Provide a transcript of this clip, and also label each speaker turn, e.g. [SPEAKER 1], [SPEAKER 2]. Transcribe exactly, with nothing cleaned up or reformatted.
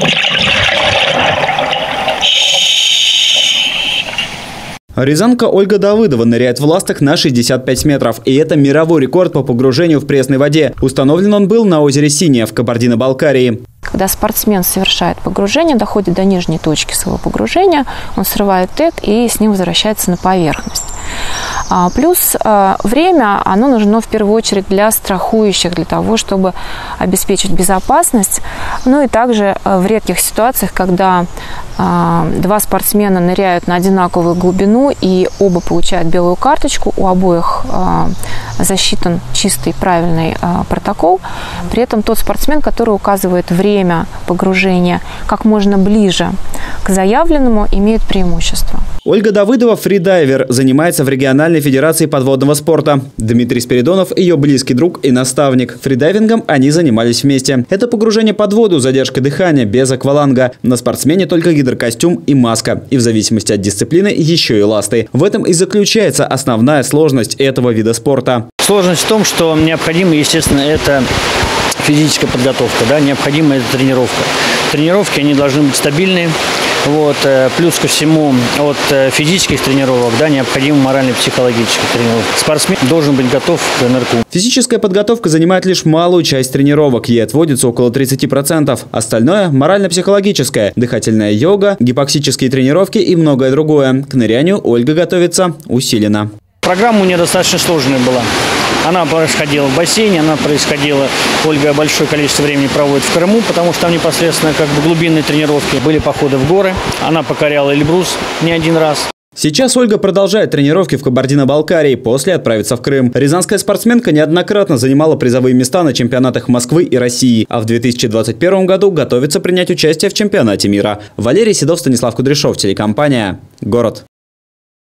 [SPEAKER 1] Рязанка Ольга Давыдова ныряет в ластах на шестьдесят пять метров. И это мировой рекорд по погружению в пресной воде. Установлен он был на озере Синяя в Кабардино-Балкарии.
[SPEAKER 2] Когда спортсмен совершает погружение, доходит до нижней точки своего погружения, он срывает тег и с ним возвращается на поверхность. Плюс время, оно нужно в первую очередь для страхующих, для того, чтобы обеспечить безопасность. Ну и также в редких ситуациях, когда два спортсмена ныряют на одинаковую глубину и оба получают белую карточку, у обоих засчитан чистый правильный протокол. При этом тот спортсмен, который указывает время погружения как можно ближе к заявленному, имеет преимущество.
[SPEAKER 1] Ольга Давыдова – фридайвер, занимается в региональной федерации подводного спорта. Дмитрий Спиридонов – ее близкий друг и наставник. Фридайвингом они занимались вместе. Это погружение под воду, задержка дыхания, без акваланга. На спортсмене только гидрокостюм и маска. И в зависимости от дисциплины еще и ласты. В этом и заключается основная сложность этого вида спорта.
[SPEAKER 3] Сложность в том, что необходимо, естественно, это физическая подготовка, да, необходима эта тренировка. Тренировки, они должны быть стабильные. Вот, плюс ко всему от физических тренировок, да, необходимо морально-психологических тренировок. Спортсмен должен быть готов к нырку.
[SPEAKER 1] Физическая подготовка занимает лишь малую часть тренировок. Ей отводится около тридцати процентов. Остальное – морально-психологическое, дыхательная йога, гипоксические тренировки и многое другое. К нырянию Ольга готовится усиленно.
[SPEAKER 3] Программа у нее достаточно сложная была. Она происходила в бассейне, она происходила, Ольга большое количество времени проводит в Крыму, потому что там непосредственно как бы глубинные тренировки, были походы в горы. Она покоряла Эльбрус не один раз.
[SPEAKER 1] Сейчас Ольга продолжает тренировки в Кабардино-Балкарии, после отправится в Крым. Рязанская спортсменка неоднократно занимала призовые места на чемпионатах Москвы и России, а в две тысячи двадцать первом году готовится принять участие в чемпионате мира. Валерий Седов, Станислав Кудряшов, телекомпания «Город».